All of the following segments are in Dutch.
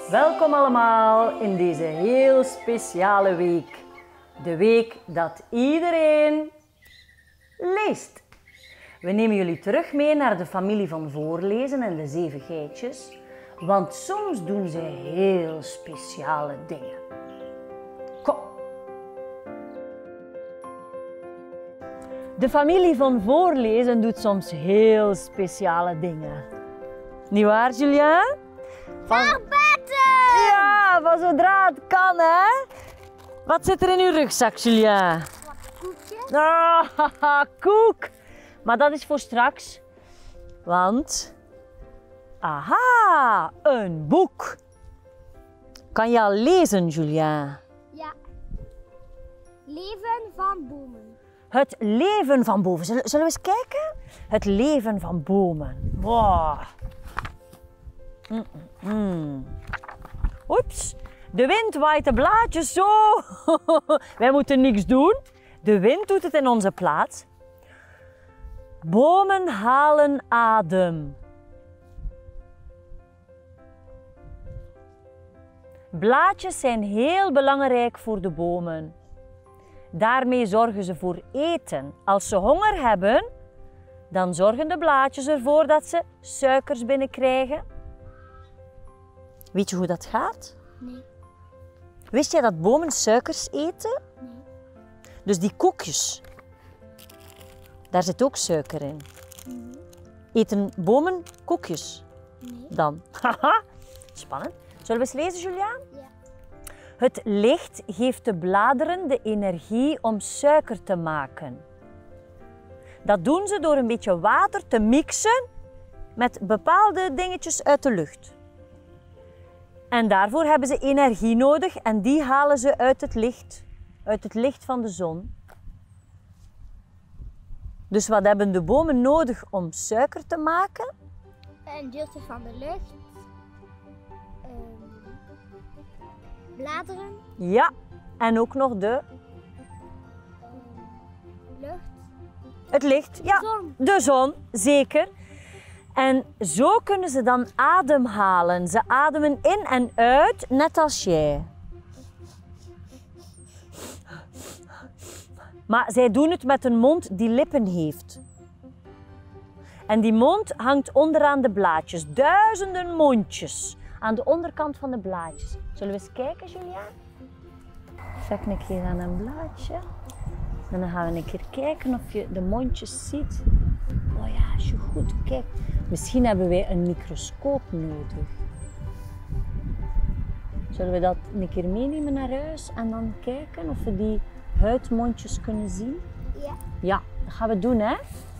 Welkom allemaal in deze heel speciale week. De week dat iedereen leest. We nemen jullie terug mee naar de familie van voorlezen en de 7 geitjes. Want soms doen ze heel speciale dingen. Kom. De familie van voorlezen doet soms heel speciale dingen. Niet waar, Julia? Naar bed! Ja, van zodra het kan, hè? Wat zit er in uw rugzak, Julia? Wat koekjes? Ah, koek! Maar dat is voor straks. Want... Aha, een boek. Kan je al lezen, Julia? Ja. Leven van bomen. Het leven van bomen. Zullen we eens kijken? Het leven van bomen. Wow. Oeps, de wind waait de blaadjes zo. Wij moeten niks doen. De wind doet het in onze plaats. Bomen halen adem. Blaadjes zijn heel belangrijk voor de bomen. Daarmee zorgen ze voor eten. Als ze honger hebben, dan zorgen de blaadjes ervoor dat ze suikers binnenkrijgen. Weet je hoe dat gaat? Nee. Wist jij dat bomen suikers eten? Nee. Dus die koekjes, daar zit ook suiker in. Eten bomen koekjes? Nee. Dan. Haha, spannend. Zullen we eens lezen, Julia? Ja. Het licht geeft de bladeren de energie om suiker te maken. Dat doen ze door een beetje water te mixen met bepaalde dingetjes uit de lucht. En daarvoor hebben ze energie nodig en die halen ze uit het licht van de zon. Dus wat hebben de bomen nodig om suiker te maken? Een deeltje van de lucht. Bladeren. Ja, en ook nog Lucht. het licht. Ja, Zon. de zon, zeker. En zo kunnen ze dan ademhalen. Ze ademen in en uit, net als jij. Maar zij doen het met een mond die lippen heeft. En die mond hangt onderaan de blaadjes. Duizenden mondjes aan de onderkant van de blaadjes. Zullen we eens kijken, Julia? Trek een keer aan een blaadje. En dan gaan we een keer kijken of je de mondjes ziet. Oh ja, als je goed kijkt. Misschien hebben wij een microscoop nodig. Zullen we dat een keer meenemen naar huis en dan kijken of we die huidmondjes kunnen zien? Ja. Ja, dat gaan we doen, hè?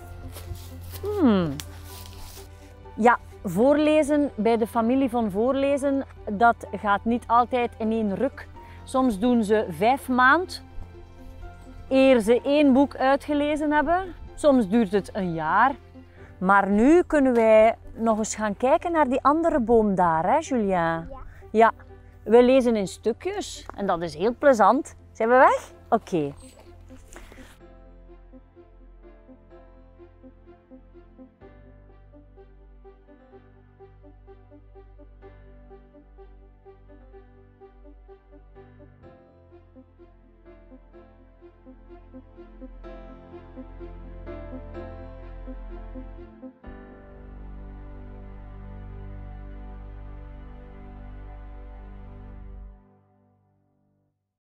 Ja, voorlezen bij de familie van voorlezen, dat gaat niet altijd in één ruk. Soms doen ze 5 maanden eer ze 1 boek uitgelezen hebben. Soms duurt het een jaar. Maar nu kunnen wij nog eens gaan kijken naar die andere boom daar, hè Julia? Ja. Ja, we lezen in stukjes en dat is heel plezant. Zijn we weg? Oké.